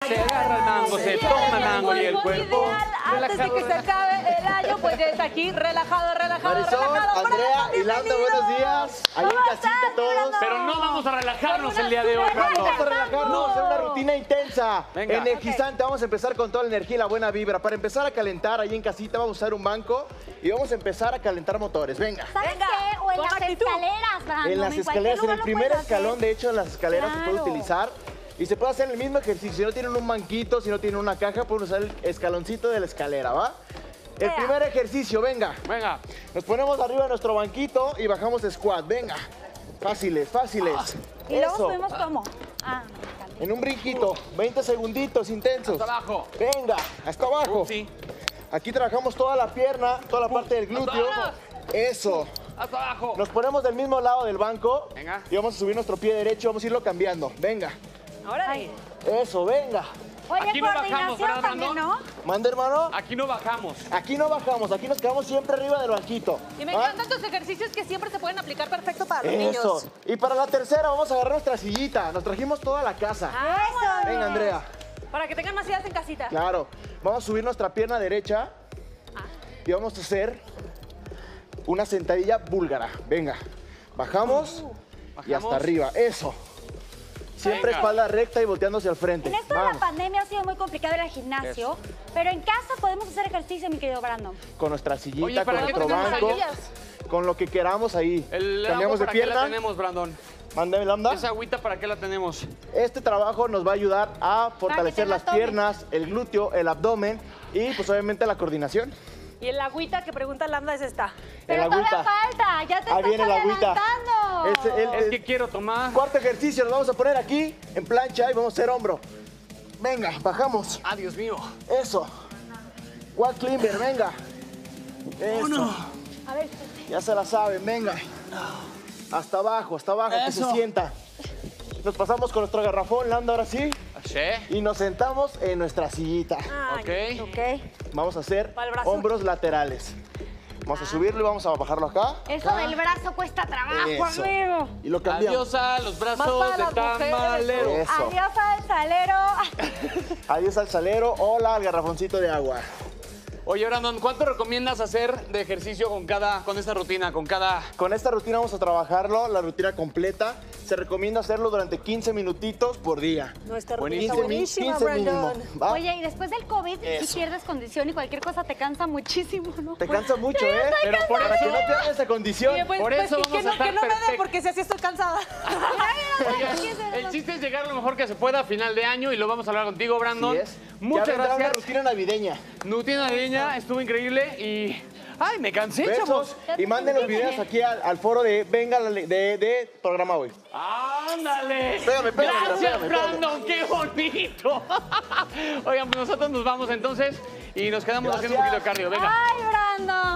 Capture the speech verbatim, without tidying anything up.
Se agarra el mango, se toma el mango y el cuerpo. Antes de que se acabe el año, pues ya está aquí, relajado, relajado, Marisol, relajado. Andrea y Landa, buenos días. Ahí en casita todos. Pero no vamos a relajarnos el día de hoy, Vamos Brandon. a relajarnos en una rutina intensa, Venga. energizante. Vamos a empezar con toda la energía y la buena vibra. Para empezar a calentar ahí en casita vamos a usar un banco y vamos a empezar a calentar motores. Venga. ¿Sabes Venga, qué? O en con las actitud. escaleras, Brandon. En las cualquier escaleras, en lugar el lo primer puedes escalón, hacer. de hecho, en las escaleras se puede Claro. utilizar. Y se puede hacer el mismo ejercicio. Si no tienen un banquito, si no tienen una caja, pueden usar el escaloncito de la escalera, ¿va? El Vea. primer ejercicio, venga. Venga. Nos ponemos arriba de nuestro banquito y bajamos squat, venga. Fáciles, fáciles. Y luego Eso. subimos como. Ah, En un brinquito, veinte segunditos intensos. Hasta abajo. Venga, hasta abajo. Sí. Aquí trabajamos toda la pierna, toda la parte del glúteo. abajo. Eso. Hasta abajo. Nos ponemos del mismo lado del banco. Venga. Y vamos a subir nuestro pie derecho, vamos a irlo cambiando. Venga. Órale. Eso, venga. Oye, Aquí no bajamos, coordinación ¿verdad, también, Brandon? ¿no? Manda, hermano. Aquí no bajamos. Aquí no bajamos, aquí nos quedamos siempre arriba del banquito. Y me ¿va? encantan tus ejercicios que siempre se pueden aplicar perfecto para los Eso. niños. Y para la tercera vamos a agarrar nuestra sillita. Nos trajimos toda la casa. Eso. Venga, Andrea. Para que tengan más ideas en casita. Claro. Vamos a subir nuestra pierna derecha y vamos a hacer una sentadilla búlgara. Venga. Bajamos y Bajamos. hasta arriba. Eso. Siempre Venga. espalda recta y volteándose al frente. En esto de la Vamos. pandemia ha sido muy complicado ir al gimnasio, pero en casa podemos hacer ejercicio, mi querido Brandon. Con nuestra sillita, Oye, ¿para con qué nuestro tenemos banco, sillas? con lo que queramos ahí. El agua, Cambiamos de ¿para qué la pierna. tenemos, Brandon? Mándame, Lambda. ¿Esa agüita para qué la tenemos? Este trabajo nos va a ayudar a fortalecer te las la tomes. piernas, el glúteo, el abdomen y pues obviamente la coordinación. Y el agüita que pregunta Lambda es esta. Pero el todavía agüita. falta, ya te Ahí estás viene la agüita. adelantando. Este, el, Es el que quiero tomar. cuarto ejercicio, nos vamos a poner aquí en plancha y vamos a hacer hombro. Venga, bajamos. Ah, Dios mío. Eso. Wall climber, venga. Eso. A ver, Ya se la saben, venga. Hasta abajo, hasta abajo, que se sienta. Nos pasamos con nuestro garrafón, Landa, ahora sí. ¿Sí? Y nos sentamos en nuestra sillita. Ay, Ok. ok. Vamos a hacer Para el brazo. hombros laterales. Vamos a subirlo y vamos a bajarlo acá. Eso acá. del brazo cuesta trabajo, Eso. amigo. Y lo cambiamos. Adiós a los Más brazos para de las mujeres. tamalero. Eso. Adiós al salero. Adiós al salero. Hola al garrafoncito de agua. Oye, Brandon, ¿cuánto recomiendas hacer de ejercicio con cada, con esta rutina, con cada... Con esta rutina vamos a trabajarlo, la rutina completa. Se recomienda hacerlo durante quince minutitos por día. Nuestra Buenísimo. rutina quince, buenísima, quince mínimo. Brandon. ¿va? Oye, y después del COVID, si Eso. pierdes condición y cualquier cosa te cansa muchísimo, ¿no? Te cansa mucho, ¿eh? Pero por Para que eso... no pierdas esa condición. Oye, pues, Por pues, eso que, vamos que a no, que estar no me dé, perfectos. porque si así estoy cansada. El chiste es llegar lo mejor que se pueda a final de año y lo vamos a hablar contigo, Brandon. Así es. Muchas ya vendrá una gracias. rutina navideña. Nutina Navideña estuvo increíble y... ¡Ay, me cansé, chavos! Besos. Y manden los videos aquí al, al foro de Venga la Le- de, de programa hoy. ¡Ándale! Pégame, pégame, ¡Gracias, pégame, pégame. Brandon! ¡Qué bonito! Oigan, pues nosotros nos vamos entonces y nos quedamos haciendo un poquito de cardio. Venga. Ay, Brandon.